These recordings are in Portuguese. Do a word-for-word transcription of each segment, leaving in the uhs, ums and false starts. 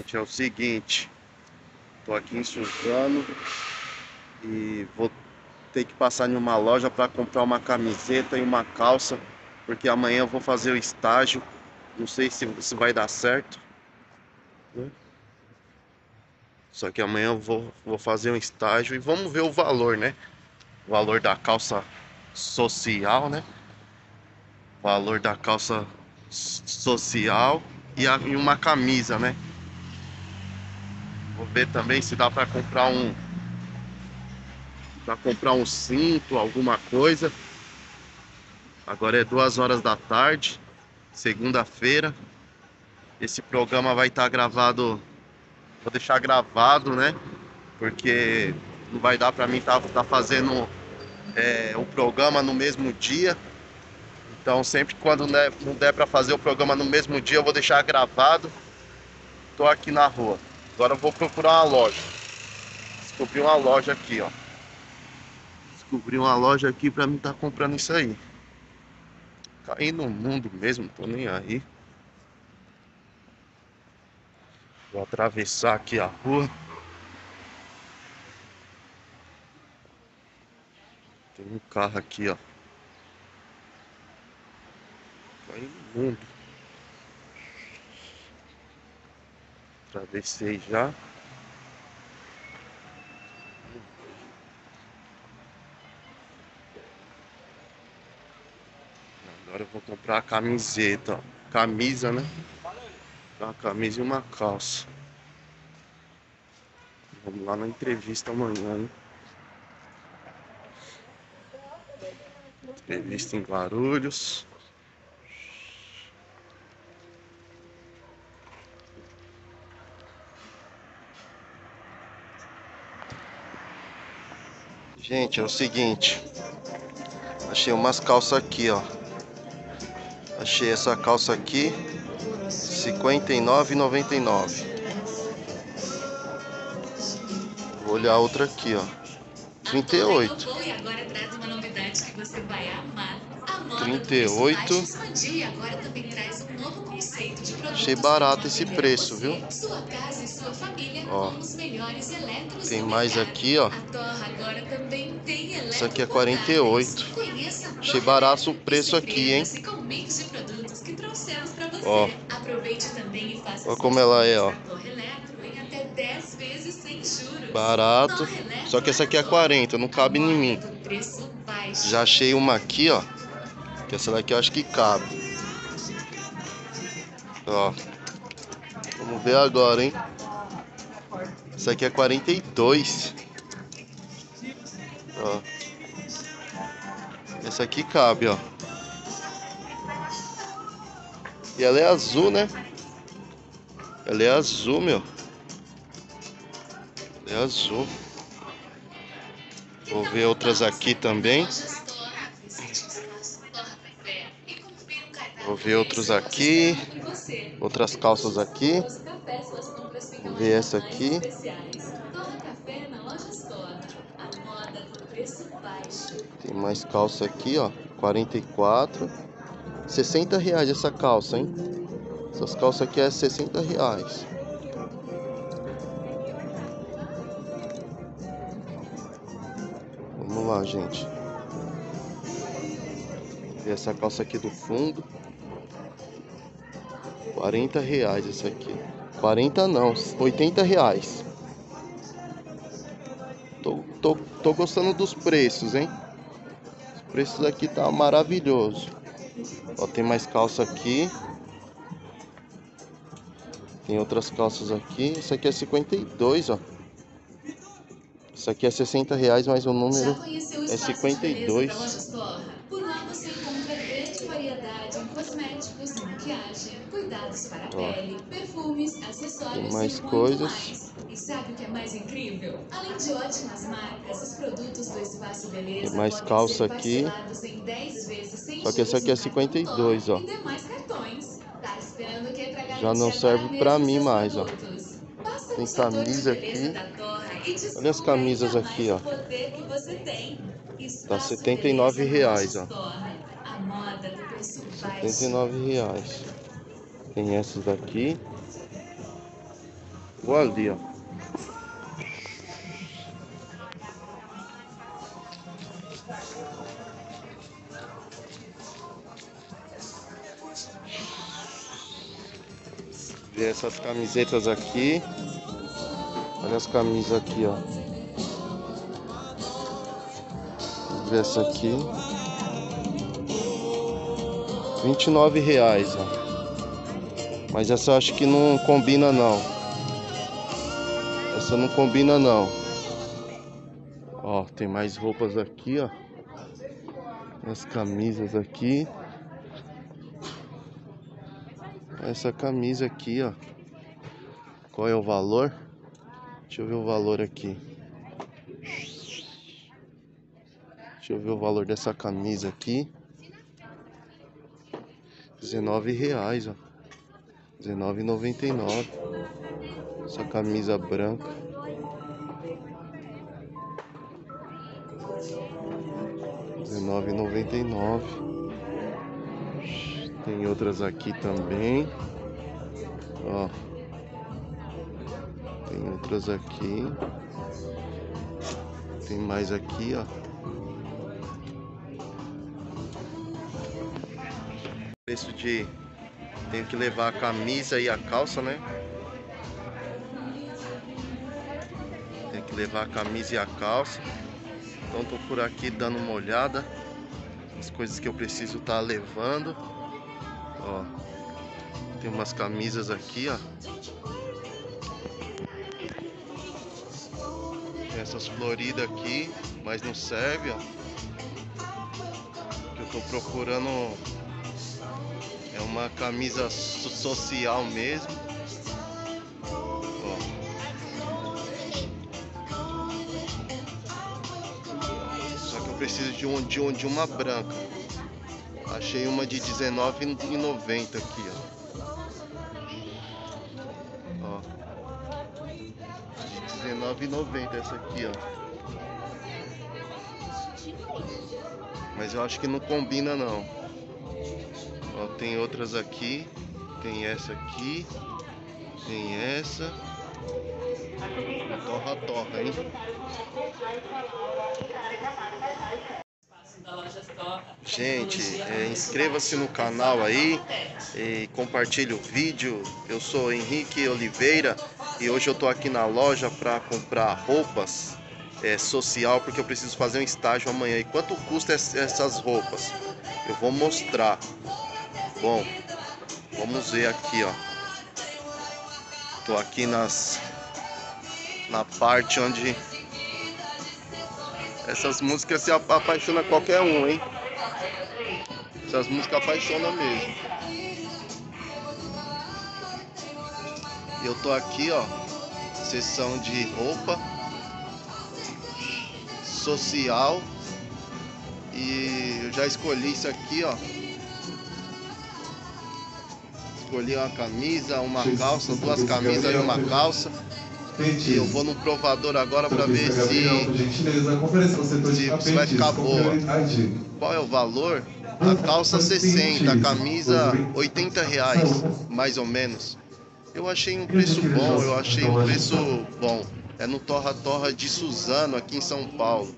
gente, é o seguinte, tô aqui em Suzano e vou ter que passar em uma loja para comprar uma camiseta e uma calça, porque amanhã eu vou fazer o estágio, não sei se, se vai dar certo, né? Só que amanhã eu vou, vou fazer um estágio e vamos ver o valor, né? O valor da calça social, né? Valor da calça social e, a, e uma camisa, né? Vou ver também se dá para comprar um para comprar um cinto, alguma coisa. Agora é duas horas da tarde, segunda-feira. Esse programa vai estar gravado, vou deixar gravado, né? Porque não vai dar para mim estar tá, tá fazendo é, o programa no mesmo dia. Então sempre quando né, não der para fazer o programa no mesmo dia, eu vou deixar gravado. Tô aqui na rua. Agora eu vou procurar uma loja. Descobri uma loja aqui, ó. Descobri uma loja aqui pra mim estar tá comprando isso aí. Caí no mundo mesmo, tô nem aí. Vou atravessar aqui a rua. Tem um carro aqui, ó. Caí no mundo. Atravessei já. Agora eu vou comprar a camiseta, ó. Camisa, né? Uma camisa e uma calça. Vamos lá na entrevista amanhã, hein? Entrevista em Guarulhos. Gente, é o seguinte. Achei umas calças aqui, ó. Achei essa calça aqui, cinquenta e nove reais e noventa e nove centavos. Vou olhar outra aqui, ó. trinta e oito. trinta e oito. Achei barato esse preço, viu? Ó. Tem mais aqui, ó. Essa aqui é quarenta e oito. Achei barato o preço aqui, hein? Ó. Olha como ela é, ó. Barato. Só que essa aqui é quarenta, não cabe em mim. Já achei uma aqui, ó. Que essa daqui eu acho que cabe. Ó. Vamos ver agora, hein? Essa aqui é quarenta e dois. Ó. Essa aqui cabe, ó. E ela é azul, né? Ela é azul, meu. Ela é azul. Vou ver outras aqui também. Vou ver outros aqui. Outras calças aqui. Vou ver essa aqui. Tem mais calça aqui, ó. quarenta e quatro. sessenta reais essa calça, hein? Essas calças aqui é sessenta reais. Vamos lá, gente. Ver essa calça aqui do fundo. quarenta reais essa aqui. quarenta não, oitenta reais. Tô, tô, tô gostando dos preços, hein? Os preços aqui tá maravilhoso. Ó, tem mais calça aqui. Tem outras calças aqui. Essa aqui é cinquenta e dois, ó. Essa aqui é sessenta reais, mas o número é cinquenta e dois. Por lá você encontra grande variedade em cosméticos, maquiagem, cuidados para a pele, perfumes, acessórios tem mais e muito coisas. mais. E sabe o que é mais incrível? Além de ótimas marcas, os produtos do Espaço Beleza Tem mais podem calça ser aqui. parcelados em dez vezes sem Só que essa juros aqui é no cartão cinquenta e dois, Torre ó. e demais cartões. Tá esperando o que para Já não garantir agora serve pra mesmo mim seus mais, ó. produtos? Passa Tem no setor de camisa beleza aqui. da Torre e Olha as descubra camisas ainda aqui, mais o ó. poder que você tem. Tá Espaço setenta e Beleza nove na Loja reais, ó. Store. A moda do preço setenta e baixo. nove reais. Tem essas daqui. Vou ali, ó. Ver essas camisetas aqui. Olha as camisas aqui, ó. Vou ver essa aqui. vinte e nove reais, ó. Mas essa eu acho que não combina não. Essa não combina não. Ó, tem mais roupas aqui, ó. As camisas aqui. Essa camisa aqui, ó. Qual é o valor? Deixa eu ver o valor aqui. Deixa eu ver o valor dessa camisa aqui. dezenove reais, ó. dezenove reais e noventa e nove centavos. Essa camisa branca. dezenove reais e noventa e nove centavos. Tem outras aqui também. Ó. Tem outras aqui. Tem mais aqui, ó. Preço de... Tenho que levar a camisa e a calça, né? Tem que levar a camisa e a calça. Então tô por aqui dando uma olhada. As coisas que eu preciso estar levando. Ó. Tem umas camisas aqui, ó. Tem essas floridas aqui, mas não serve, ó. O que eu tô procurando é uma camisa so social mesmo. Ó. Só que eu preciso de, um, de, um, de uma branca. Achei uma de dezenove reais e noventa centavos aqui, ó. Ó. De dezenove reais e noventa centavos essa aqui, ó. Mas eu acho que não combina não. Ó, tem outras aqui. Tem essa aqui. Tem essa. Torra, torra, hein? Gente, é, inscreva-se no canal aí e compartilhe o vídeo. Eu sou Henrique Oliveira e hoje eu tô aqui na loja para comprar roupas é, social, porque eu preciso fazer um estágio amanhã. E quanto custa essas roupas? Eu vou mostrar. Bom, vamos ver aqui, ó. Tô aqui nas na parte onde essas músicas se apaixonam qualquer um, hein? Essas músicas apaixonam mesmo. Eu tô aqui, ó, seção de roupa social. E eu já escolhi isso aqui, ó. Escolhi uma camisa, uma calça, duas camisas e uma calça. E eu vou no provador agora para ver se, se, se vai ficar boa. Qual é o valor? A calça sessenta, a camisa oitenta reais, mais ou menos. Eu achei um preço bom, eu achei um preço bom. É no Torra Torra de Suzano, aqui em São Paulo.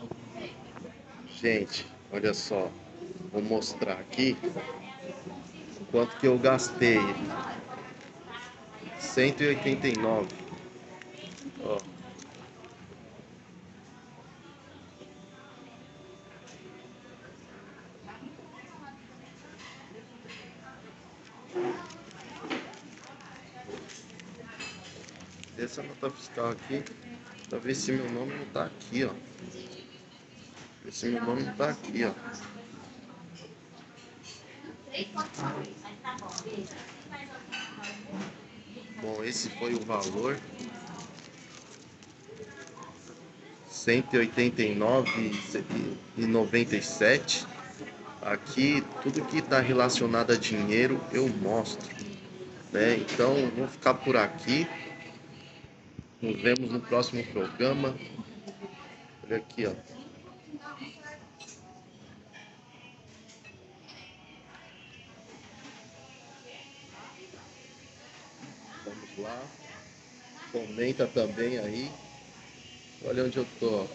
Gente, olha só. Vou mostrar aqui quanto que eu gastei. cento e oitenta e nove. Ó. Essa nota fiscal aqui, pra ver se meu nome não tá aqui, ó. Ver se meu nome não tá aqui, ó. Bom, esse foi o valor. cento e oitenta e nove reais e noventa e sete centavos. Aqui, tudo que está relacionado a dinheiro, eu mostro, né? Então, vou ficar por aqui. Nos vemos no próximo programa. Olha aqui, ó. Vamos lá. Comenta também aí. Olha onde eu tô.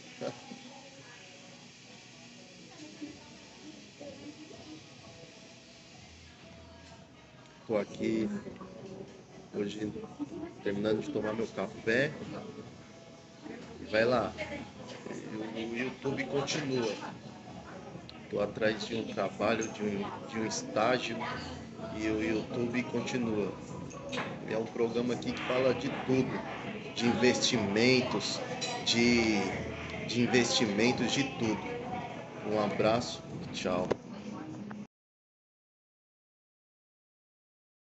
Tô aqui hoje terminando de tomar meu café. Vai lá. E o YouTube continua. Tô atrás de um trabalho, de um, de um estágio, e o YouTube continua. É um programa aqui que fala de tudo, de investimentos, de, de investimentos de tudo. Um abraço e tchau.